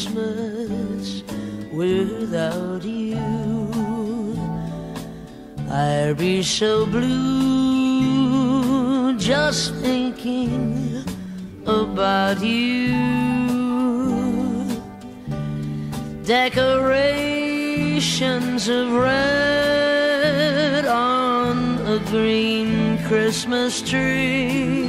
Christmas without you. I'd be so blue just thinking about you. Decorations of red on a green Christmas tree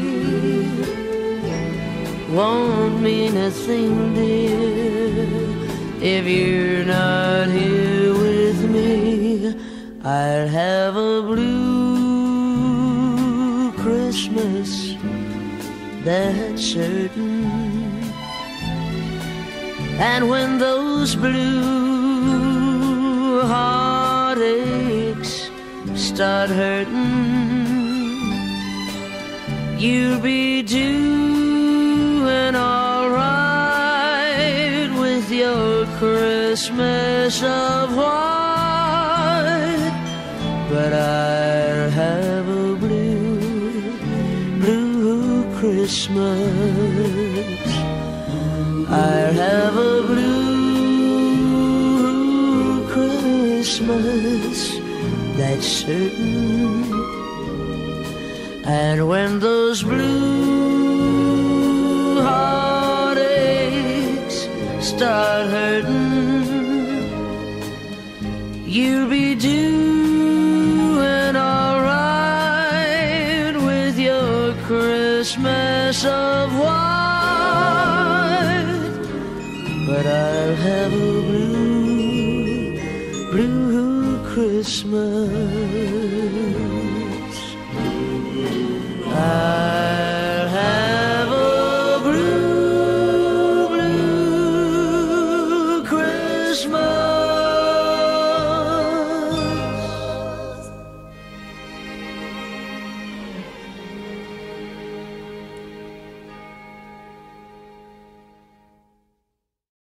won't mean a thing, dear, if you're not here with me. I'll have a blue Christmas, that's certain. And when those blue heartaches start hurting, you'll be doing all right with your Christmas of white. But I'll have a blue Christmas. I'll have a blue Christmas, that's certain. And when those blue heartaches start hurting, you'll be doing all right with your Christmas of white. But I'll have a blue Christmas.